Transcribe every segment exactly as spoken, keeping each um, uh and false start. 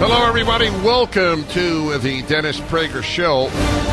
Hello, everybody. Welcome to the Dennis Prager Show.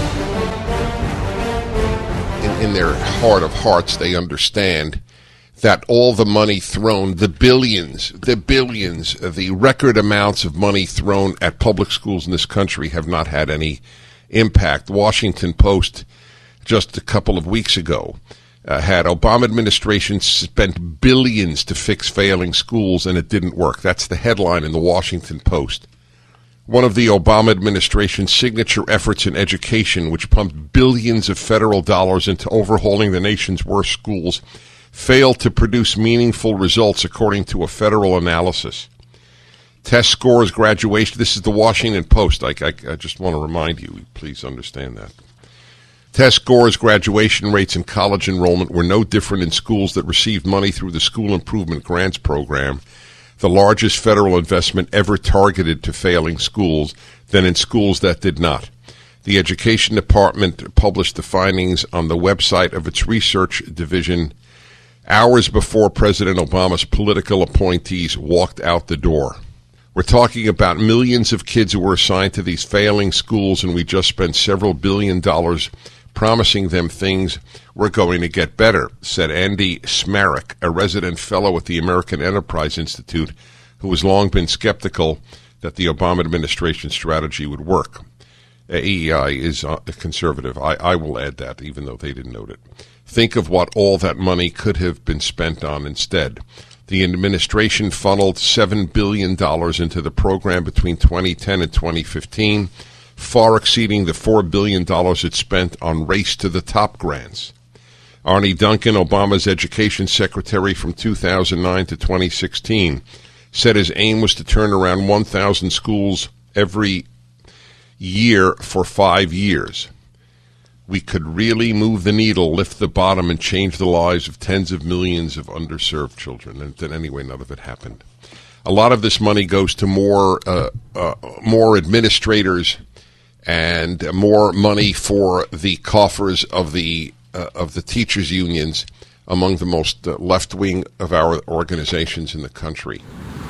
In, in their heart of hearts, they understand that all the money thrown, the billions, the billions, the record amounts of money thrown at public schools in this country have not had any impact. The Washington Post, just a couple of weeks ago, uh, had Obama administration spent billions to fix failing schools, and it didn't work. That's the headline in the Washington Post. One of the Obama administration's signature efforts in education, which pumped billions of federal dollars into overhauling the nation's worst schools, failed to produce meaningful results, according to a federal analysis. Test scores, graduation. This is the Washington Post. I, I, I just want to remind you, please understand that. Test scores, graduation rates, and college enrollment were no different in schools that received money through the School Improvement Grants Program, the largest federal investment ever targeted to failing schools, than in schools that did not. The Education Department published the findings on the website of its research division hours before President Obama's political appointees walked out the door. We're talking about millions of kids who were assigned to these failing schools, and we just spent several billion dollars promising them things were going to get better, said Andy Smarick, a resident fellow at the American Enterprise Institute, who has long been skeptical that the Obama administration strategy would work. A E I is uh, conservative. I, I will add that, even though they didn't note it. Think of what all that money could have been spent on instead. The administration funneled seven billion dollars into the program between twenty ten and twenty fifteen, far exceeding the four billion dollars it spent on Race to the Top grants. Arne Duncan, Obama's education secretary from two thousand nine to twenty sixteen, said his aim was to turn around one thousand schools every year for five years. We could really move the needle, lift the bottom, and change the lives of tens of millions of underserved children. And then anyway, none of it happened. A lot of this money goes to more uh, uh, more administrators and more money for the coffers of the uh, of the teachers' unions, among the most uh, left-wing of our organizations in the country.